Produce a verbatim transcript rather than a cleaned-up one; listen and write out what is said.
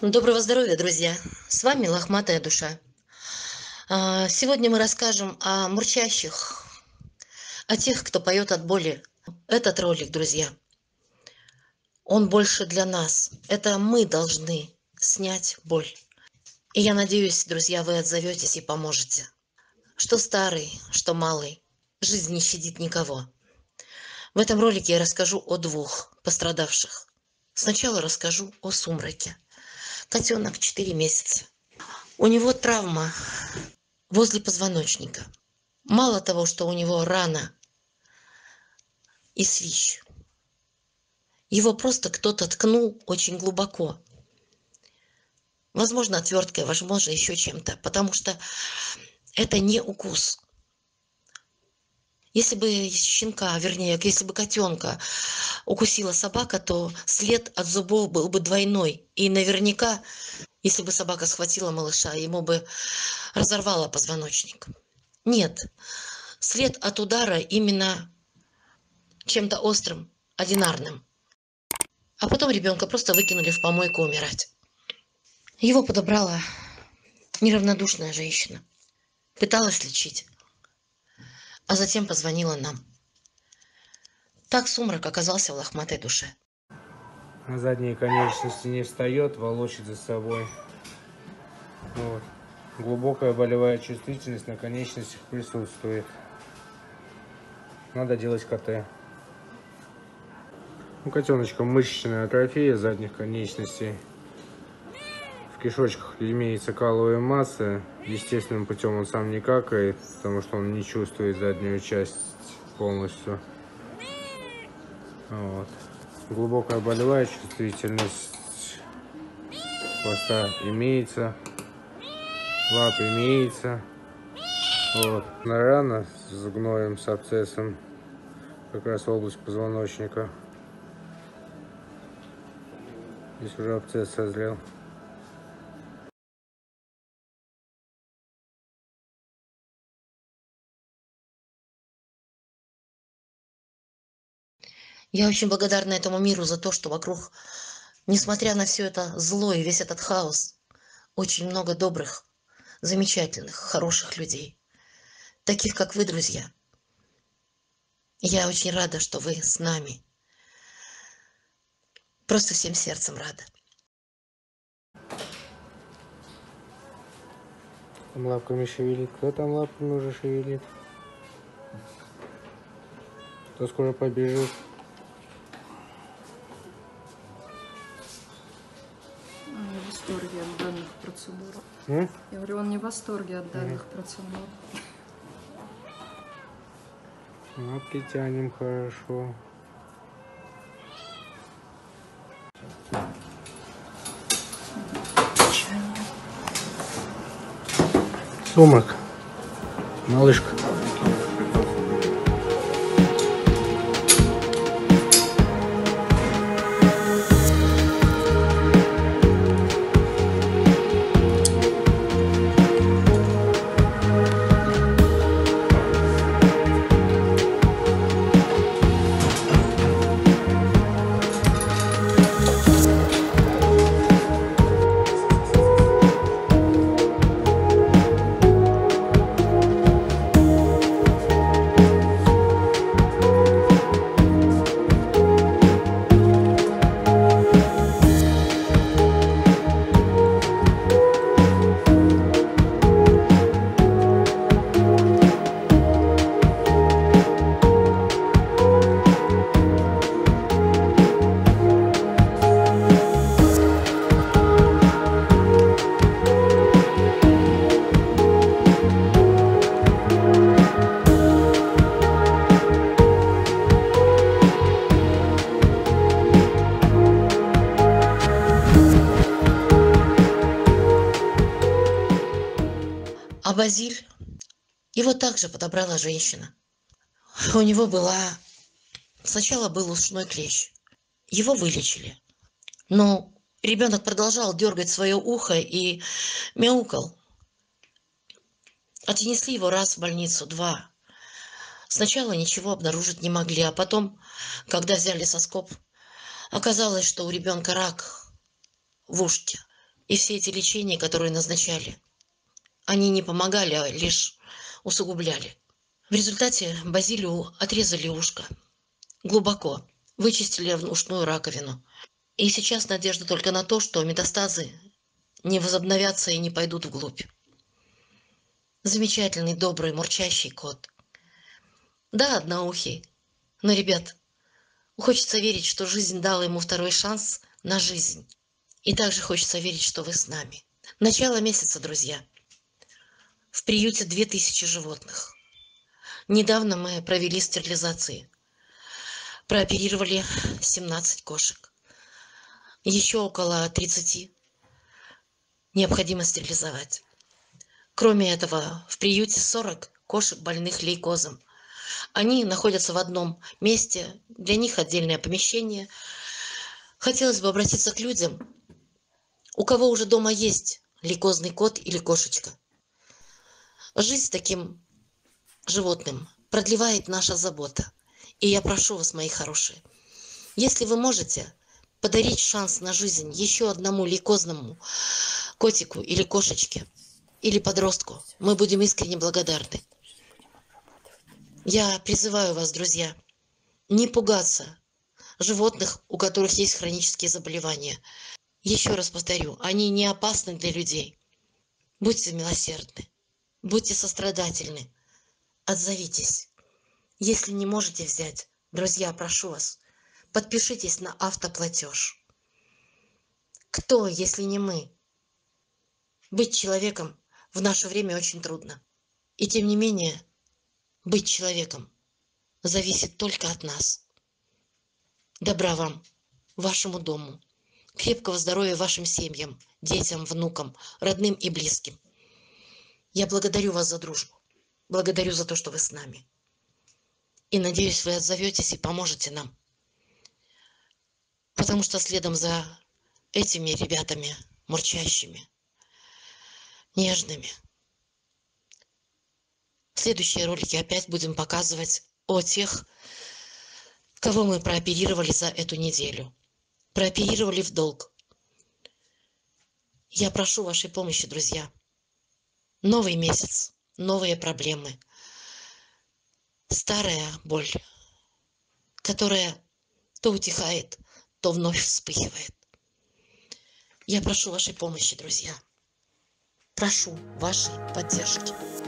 Доброго здоровья, друзья! С вами Лохматая душа. А, Сегодня мы расскажем о мурчащих, о тех, кто поет от боли. Этот ролик, друзья, он больше для нас. Это мы должны снять боль. И я надеюсь, друзья, вы отзоветесь и поможете. Что старый, что малый, жизнь не щадит никого. В этом ролике я расскажу о двух пострадавших. Сначала расскажу о Сумраке. Котенок четыре месяца. У него травма возле позвоночника. Мало того, что у него рана и свищ, его просто кто-то ткнул очень глубоко. Возможно, отверткой, возможно, еще чем-то, потому что это не укус. Если бы щенка, вернее, если бы котенка укусила собака, то след от зубов был бы двойной. И наверняка, если бы собака схватила малыша, ему бы разорвало позвоночник. Нет, след от удара именно чем-то острым, одинарным. А потом ребенка просто выкинули в помойку умирать. Его подобрала неравнодушная женщина. Пыталась лечить, а затем позвонила нам. Так Сумрак оказался в лохматой душе. На задние конечности не встает, волочит за собой. Вот. Глубокая болевая чувствительность на конечностях присутствует. Надо делать КТ. У котеночка мышечная атрофия задних конечностей. В кишочках имеется каловая масса. Естественным путем он сам не какает, потому что он не чувствует заднюю часть полностью. Вот. Глубокая болевая чувствительность хвоста имеется, лап имеется. Вот. Рана с гноем, с абсцессом, как раз область позвоночника. Здесь уже абсцесс созрел. Я очень благодарна этому миру за то, что вокруг, несмотря на все это зло и весь этот хаос, очень много добрых, замечательных, хороших людей. Таких, как вы, друзья. Я очень рада, что вы с нами. Просто всем сердцем рада. Там лапками шевелит. Кто там лапками уже шевелит? Кто скоро побежит? Он не в восторге от данных процедур. М? Я говорю, он не в восторге от данных mm. процедур. Лапки тянем хорошо. Сумрак. Малышка. А Базиль, его также подобрала женщина. У него была... Сначала был ушной клещ. Его вылечили. Но ребенок продолжал дергать свое ухо и мяукал. Отнесли его раз в больницу, два. Сначала ничего обнаружить не могли, а потом, когда взяли соскоб, оказалось, что у ребенка рак в ушке. И все эти лечения, которые назначали, они не помогали, а лишь усугубляли. В результате Базилию отрезали ушко глубоко, вычистили ушную раковину. И сейчас надежда только на то, что метастазы не возобновятся и не пойдут вглубь. Замечательный, добрый, мурчащий кот. Да, одноухий. Но, ребят, хочется верить, что жизнь дала ему второй шанс на жизнь. И также хочется верить, что вы с нами. Начало месяца, друзья. В приюте две тысячи животных. Недавно мы провели стерилизации. Прооперировали семнадцать кошек. Еще около тридцати необходимо стерилизовать. Кроме этого, в приюте сорок кошек, больных лейкозом. Они находятся в одном месте, для них отдельное помещение. Хотелось бы обратиться к людям, у кого уже дома есть лейкозный кот или кошечка. Жизнь таким животным продлевает наша забота. И я прошу вас, мои хорошие, если вы можете подарить шанс на жизнь еще одному лейкозному котику или кошечке, или подростку, мы будем искренне благодарны. Я призываю вас, друзья, не пугаться животных, у которых есть хронические заболевания. Еще раз повторю, они не опасны для людей. Будьте милосердны, будьте сострадательны, отзовитесь. Если не можете взять, друзья, прошу вас, подпишитесь на автоплатеж. Кто, если не мы? Быть человеком в наше время очень трудно. И тем не менее, быть человеком зависит только от нас. Добра вам, вашему дому, крепкого здоровья вашим семьям, детям, внукам, родным и близким. Я благодарю вас за дружбу, благодарю за то, что вы с нами. И надеюсь, вы отзоветесь и поможете нам. Потому что следом за этими ребятами, мурчащими, нежными, в следующие ролики опять будем показывать о тех, кого мы прооперировали за эту неделю. Прооперировали в долг. Я прошу вашей помощи, друзья. Новый месяц, новые проблемы. Старая боль, которая то утихает, то вновь вспыхивает. Я прошу вашей помощи, друзья. Прошу вашей поддержки.